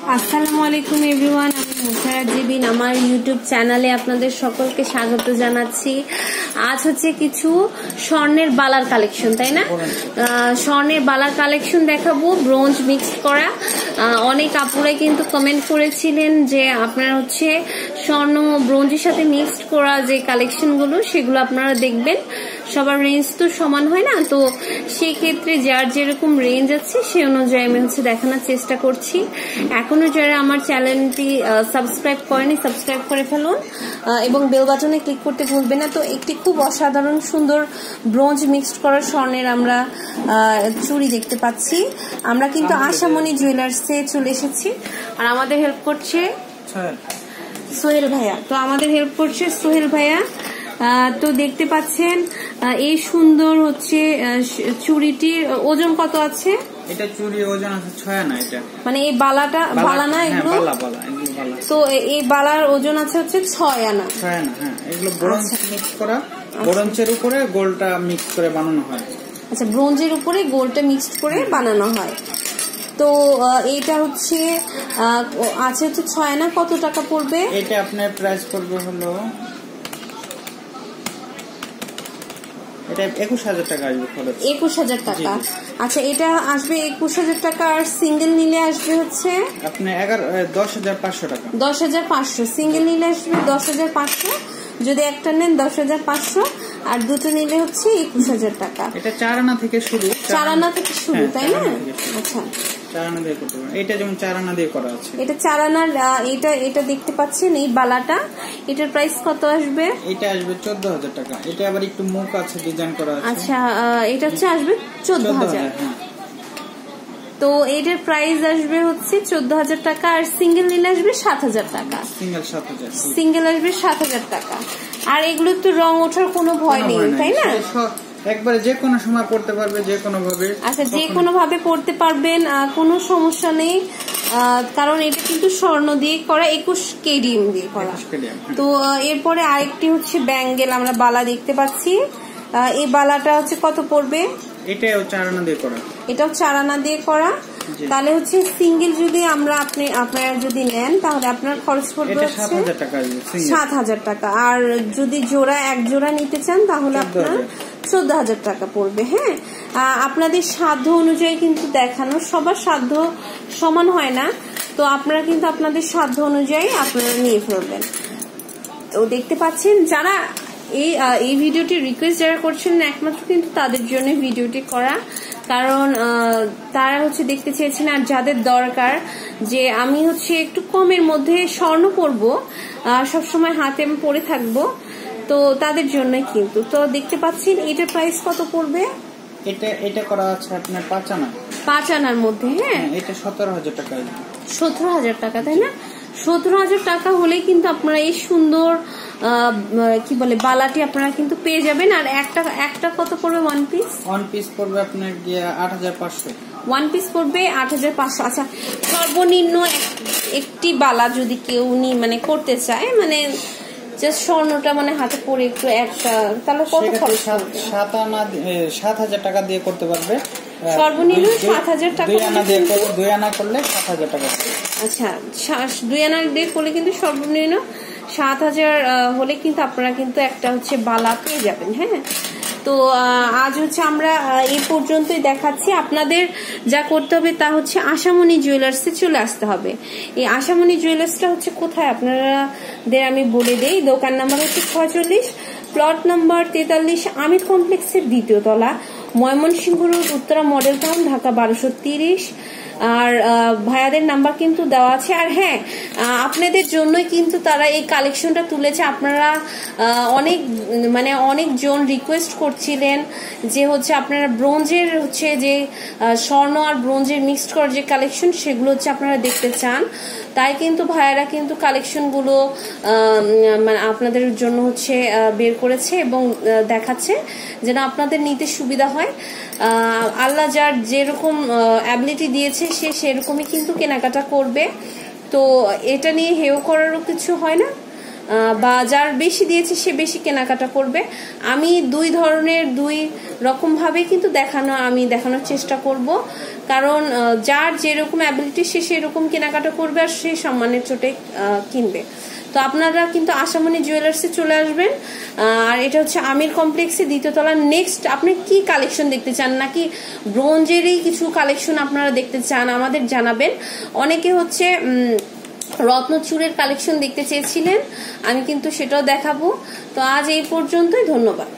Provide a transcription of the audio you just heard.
আসসালামু আলাইকুম এভরিওয়ান, আমি মুসারাত জিবিন। আমার ইউটিউব চ্যানেলে আপনাদের সকলকে স্বাগত জানাচ্ছি। আজ হচ্ছে কিছু স্বর্ণের বালার কালেকশন, তাই না? স্বর্ণের বালার কালেকশন দেখাবো, ব্রোঞ্জ মিক্সড করা। অনেক আপুরাই কিন্তু কমেন্ট করেছিলেন যে আপনারা হচ্ছে স্বর্ণ ব্রোঞ্জের সাথে মিক্সড করা যে কালেকশনগুলো সেগুলো আপনারা দেখবেন। সবার রেঞ্জ তো সমান হয় না, তো সেই ক্ষেত্রে যার যেরকম রেঞ্জ আছে সে অনুযায়ী আমি হচ্ছে দেখানোর চেষ্টা করছি। এখনো যারা আমার চ্যানেলটি সাবস্ক্রাইব করেনি সাবস্ক্রাইব করে ফেলুন এবং বেল বাটনে ক্লিক করতে ভুলবেন না। তো একটি খুব অসাধারণ সুন্দর ব্রোঞ্জ মিক্সড করা স্বর্ণের আমরা চুড়ি দেখতে পাচ্ছি। আমরা কিন্তু আশামণি জুয়েলার্সে চলে এসেছি আর আমাদের হেল্প করছে সোহেল ভাইয়া। তো আমাদের হেল্প করছে সোহেল ভাইয়া। তো দেখতে পাচ্ছেন এই সুন্দর হচ্ছে চুড়িটির ওজন কত আছে? এটা চুড়ি ওজন আছে 6 আনা। এটা মানে এই বালাটা বালা না এগুলো? তো এই বালার ওজন আছে হচ্ছে 6 আনা। 6 আনা, হ্যাঁ। এগুলো ব্রোঞ্জ মিক্স করা, ব্রোঞ্জের উপরে গোল্ডটা মিক্স করে বানানো হয়। আচ্ছা, ব্রোঞ্জের উপরে গোল্ডটা মিক্সড করে বানানো হয়। তো এইটা হচ্ছে আছে হচ্ছে 6 আনা। কত টাকা পড়বে এটা? আপনার প্রাইস পড়বে হলো এটা 21,000 টাকা আসবে খরচ। 21,000 টাকা। আচ্ছা, এটা আসবে 21,000 টাকা। আর সিঙ্গেল নিলে আসবে হচ্ছে আপনি 10,500 টাকা। 10,500 সিঙ্গেল নিলে আসবে 10,500। যদি একটা নেন 10,500 আর দুটো নিলে হচ্ছে 21,000 টাকা। এটা 4 আনা থেকে শুরু। 4 আনা থেকে শুরু, তাই না? আচ্ছা, 4 আনা দিয়ে করতে পারেন। এটা যেমন 4 আনা দিয়ে করা আছে। এটা 4 আনার। এটা দেখতে পাচ্ছেন এই বালাটা, এটার প্রাইস কত আসবে? এটা আসবে 14,000 টাকা। এটা আবার একটু মুখ আছে, ডিজাইন করা আছে। আচ্ছা, এটা হচ্ছে আসবে 14,000। তো এটার প্রাইস আসবে হচ্ছে 14,000 টাকা। আর সিঙ্গেল নিলে আসবে 7,000 টাকা। সিঙ্গেল আসবে 7,000 টাকা। আর এগুলো তো রং ওঠার কোনো ভয় নেই, তাই না? একবারে যে কোনো সময় পড়তে পারবে, যে কোনো ভাবে। আচ্ছা, যে কোনো ভাবে পড়তে পারবেন, কোনো সমস্যা নেই। কারণ এটা কিন্তু স্বর্ণ দিয়ে করা, 21 কেডিএম দিয়ে করা। তো এরপরে আরেকটি হচ্ছে ব্যাঙ্গেল আমরা বালা দেখতে পাচ্ছি। এই বালাটা হচ্ছে কত পড়বে? এটাও 4 আনা দিয়ে করা। এটাও 4 আনা দিয়ে করা। তাহলে হচ্ছে সিঙ্গেল যদি আপনারা যদি নেন তাহলে আপনার খরচ পড়বে 7,000 টাকা। 7,000 টাকা। আর যদি এক জোড়া নিতে চান তাহলে আপনার 14,000 টাকা পড়বে। হ্যাঁ, আপনাদের সাধ্য অনুযায়ী কিন্তু দেখানো, সবার সাধ্য সমান হয় না, তো আপনারা কিন্তু আপনাদের সাধ্য অনুযায়ী আপনারা নিয়ে ফেলবেন। তো দেখতে পাচ্ছেন যারা এই ভিডিওটি রিকোয়েস্ট যারা করছেন একমাত্র কিন্তু তাদের জন্য ভিডিওটি করা। কারণ তারা হচ্ছে দেখতে চেয়েছেন আর যাদের দরকার যে আমি হচ্ছে একটু কমের মধ্যে স্বর্ণ পরবো, সবসময় হাতে আমি পরে থাকবো, তো তাদের জন্য কিন্তু। তো দেখতে পাচ্ছেন এটার প্রাইস কত পড়বে? এটা করা আছে আপনার 5 আনা। 5 আনার মধ্যে। হ্যাঁ, এটা 17,000 টাকা। 17,000 টাকা, তাই না? 17,000 টাকা হলে কিন্তু আপনারা এই সুন্দর কি বলে বালাটি আপনারা কিন্তু পেয়ে যাবেন। আর একটা কত পড়বে? ওয়ান পিস পড়বে আপনার 8,500। ওয়ান পিস পড়বে 8,500। আচ্ছা, সর্বনিম্ন একটি বালা যদি কেউ করতে চায়, স্বর্ণটা হাতে পরে একটু একটা, তাহলে কত খরচ? 7,000 টাকা দিয়ে করতে পারবে। সর্বনিম্ন 7,000 টাকা। 2 আনা করলে 7,000 টাকা। আচ্ছা, 2 আনা দিয়ে করলে কিন্তু সর্বনিম্ন 7,000 হলে কিন্তু আপনারা কিন্তু একটা হচ্ছে বালা পেয়ে যাবেন। হ্যাঁ, তো আজ হচ্ছে আমরা এই পর্যন্তই দেখাচ্ছি। আপনাদের যা করতে হবে তা হচ্ছে আশামণি জুয়েলার্সে চলে আসতে হবে। এই আশামণি জুয়েলার্সটা হচ্ছে কোথায় আপনাদের আমি বলে দেই। দোকান নাম্বার হচ্ছে 46, প্লট নাম্বার 43, আমির কমপ্লেক্সের 2য় তলা, Mymensingh road, Uttara model town, Dhaka 1230। আর ভাইয়াদের নাম্বার কিন্তু দেওয়া আছে। আর হ্যাঁ, আপনাদের জন্যই কিন্তু তারা এই কালেকশনটা তুলেছে। আপনারা অনেকজন রিকোয়েস্ট করছিলেন যে হচ্ছে আপনারা ব্রোঞ্জের হচ্ছে যে স্বর্ণ আর ব্রোঞ্জের মিক্সড করার যে কালেকশন সেগুলো হচ্ছে আপনারা দেখতে চান। তাই কিন্তু ভাইয়ারা কিন্তু কালেকশনগুলো আপনাদের জন্য হচ্ছে বের করেছে এবং দেখাচ্ছে যেন আপনাদের নিতে সুবিধা হয়। আল্লাহ যার যেরকম অ্যাবিলিটি দিয়েছে সে সেরকমই কিন্তু কেনাকাটা করবে। তো এটা নিয়ে হেও করারও কিছু হয় না, বা যার বেশি দিয়েছে সে বেশি কেনাকাটা করবে। আমি দুই রকম ভাবে কিন্তু দেখানোর চেষ্টা করব। কারণ যার যেরকম অ্যাবিলিটি সে সেরকম কেনাকাটা করবে আর সেই সম্মানের চোটে কিনবে। তো আপনারা কিন্তু আশামণি জুয়েলার্সে চলে আসবেন। আর এটা হচ্ছে আমির কমপ্লেক্সে 2য় তলা। নেক্সট আপনি কি কালেকশন দেখতে চান, নাকি ব্রোঞ্জেরই কিছু কালেকশন আপনারা দেখতে চান আমাদের জানাবেন। অনেকে হচ্ছে রত্নচূড়ের কালেকশন দেখতে চেয়েছিলেন, আমি কিন্তু সেটাও দেখাবো। তো আজ এই পর্যন্তই, ধন্যবাদ।